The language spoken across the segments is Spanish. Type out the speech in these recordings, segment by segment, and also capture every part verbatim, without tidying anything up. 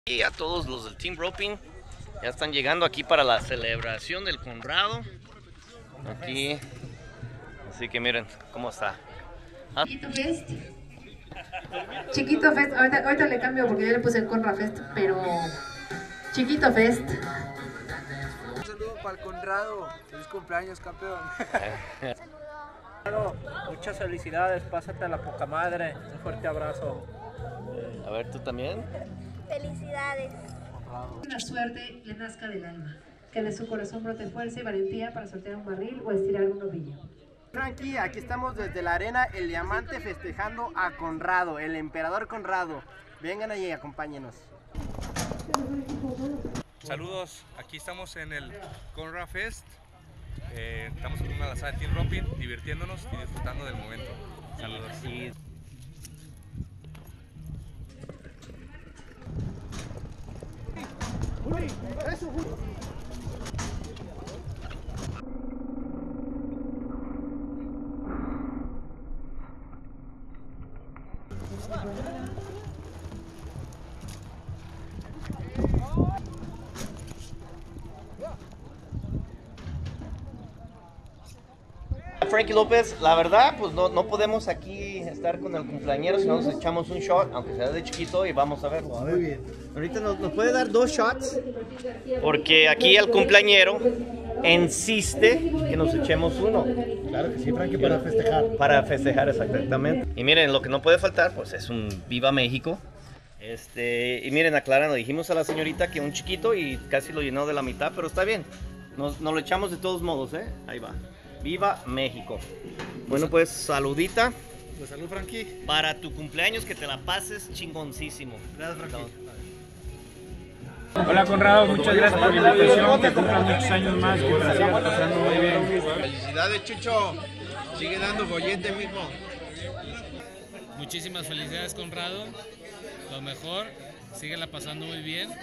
Y a todos los del Team Roping ya están llegando aquí para la celebración del Conrado. Aquí, así que miren cómo está. Ah. Chiquito Fest. Chiquito Fest. Ahorita, ahorita le cambio porque ya le puse el Conra Fest, pero Chiquito Fest. Un saludo para el Conrado. Feliz cumpleaños, campeón. Muchas felicidades, pásate a la poca madre. Un fuerte abrazo. A ver, ¿tú también? Felicidades. Una suerte le nazca del alma. Que de su corazón brote fuerza y valentía para sortear un barril o estirar un ovillo. Frankie, aquí estamos desde la arena El Diamante festejando a Conrado, el emperador Conrado. Vengan allí, acompáñenos. Saludos, aquí estamos en el Conra Fest. Eh, estamos en una lazada de Team Roping, divirtiéndonos y disfrutando del momento. Saludos. Sí. Frankie López, la verdad, pues no, no podemos aquí estar con el cumpleañero, si no nos echamos un shot, aunque sea de chiquito, y vamos a verlo. Muy bien. Ahorita nos, nos puede dar dos shots, porque aquí el cumpleañero insiste que nos echemos uno. Claro que sí, Frankie, para festejar. Para festejar, exactamente. Y miren, lo que no puede faltar, pues es un Viva México. Este, y miren, aclarando, dijimos a la señorita que un chiquito y casi lo llenó de la mitad, pero está bien. Nos, nos lo echamos de todos modos, ¿eh? Ahí va. Viva México. Bueno, pues saludita. Pues salud, Frankie. Para tu cumpleaños, que te la pases chingoncísimo. Gracias, Frankie. Hola Conrado, muchas gracias por la invitación, que cumplan muchos años más, que te la sigas pasando muy bien. Felicidades, Chucho. Sigue dando bollete, mijo. Muchísimas felicidades, Conrado. Lo mejor, síguela pasando muy bien.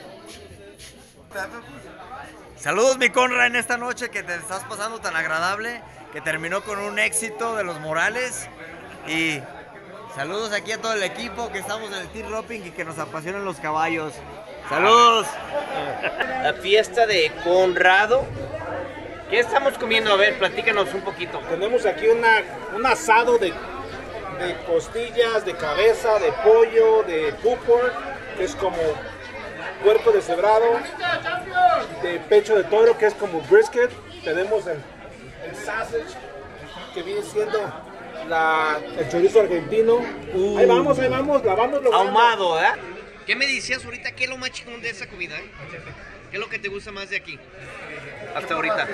Saludos, mi Conra, en esta noche que te estás pasando tan agradable, que terminó con un éxito de los Morales. Y saludos aquí a todo el equipo que estamos en el Team Roping y que nos apasionan los caballos. ¡Saludos! La fiesta de Conrado. ¿Qué estamos comiendo? A ver, platícanos un poquito. Tenemos aquí una, un asado de, de costillas, de cabeza, de pollo, de pulled pork, que es como cuerpo deshebrado, de pecho de toro, que es como brisket. Tenemos el, el sausage, que viene siendo la, el chorizo argentino. Uh, ahí vamos, ahí vamos, la vamos logrando. Ahumado, ¿eh? ¿Qué me decías ahorita? ¿Qué es lo más chingón de esa comida? Eh? ¿Qué es lo que te gusta más de aquí? Hasta ahorita.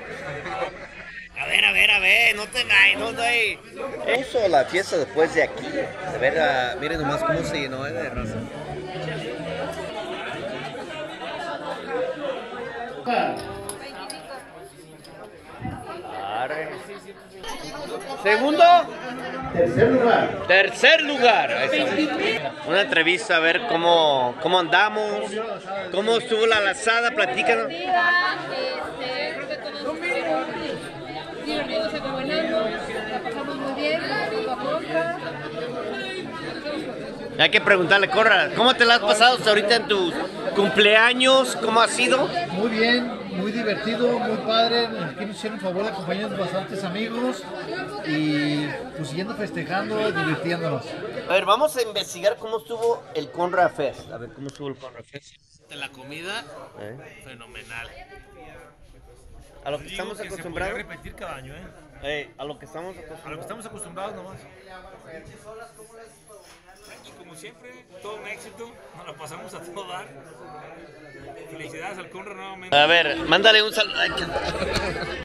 A ver, a ver, a ver, no te vayas, no te... Puso la fiesta después de aquí. A ver, uh, miren nomás cómo se llenó, ¿eh? De raza. Segundo. Tercer lugar. Tercer lugar. Una entrevista a ver cómo, cómo andamos, cómo estuvo la lazada, platícanos. Este, creo que todos estuvieron divertidos, acompañando, la pasamos muy bien, Hay que preguntarle, Corra, ¿cómo te la has pasado hasta ahorita en tus cumpleaños? ¿Cómo ha sido? Muy bien, muy divertido, muy padre. Aquí nos hicieron favor de acompañarnos bastantes amigos y pues siguiendo festejando, divirtiéndonos. A ver, vamos a investigar cómo estuvo el Conra Fest. A ver, ¿cómo estuvo el Conra Fest? De la comida, ¿Eh? fenomenal. A lo que estamos Que acostumbrados. se podría repetir cada año, ¿eh? Eh, a lo que estamos A lo que acostumbrados. estamos acostumbrados nomás. Y como siempre, todo un éxito, nos la pasamos a todo dar. Felicidades al Conra nuevamente. A ver, mándale un saludo.